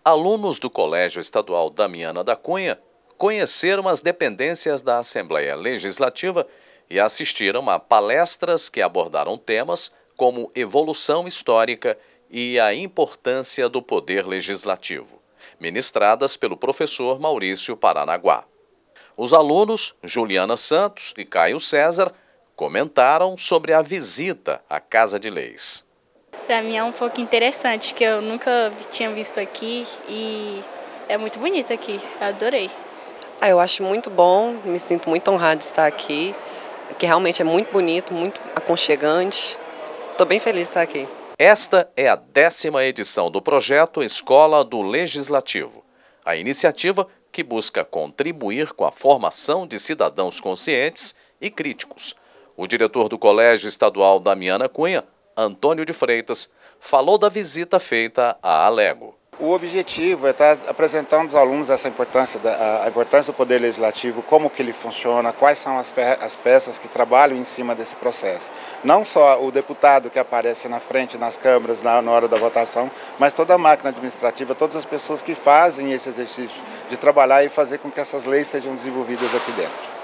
Alunos do Colégio Estadual Damiana da Cunha conheceram as dependências da Assembleia Legislativa e assistiram a palestras que abordaram temas como evolução histórica e a importância do poder legislativo, ministradas pelo professor Maurício Paranaguá. Os alunos Juliana Santos e Caio César comentaram sobre a visita à Casa de Leis. Para mim é um pouco interessante, que eu nunca tinha visto aqui e é muito bonito aqui, eu adorei. Eu acho muito bom, me sinto muito honrada de estar aqui, que realmente é muito bonito, muito aconchegante. Estou bem feliz de estar aqui. Esta é a 10ª edição do projeto Escola do Legislativo, a iniciativa que busca contribuir com a formação de cidadãos conscientes e críticos. O diretor do Colégio Estadual Damiana Cunha, Antônio de Freitas, falou da visita feita a Alego. O objetivo é estar apresentando aos alunos essa importância, a importância do Poder Legislativo, como que ele funciona, quais são as peças que trabalham em cima desse processo. Não só o deputado que aparece na frente, nas câmaras, na hora da votação, mas toda a máquina administrativa, todas as pessoas que fazem esse exercício de trabalhar e fazer com que essas leis sejam desenvolvidas aqui dentro.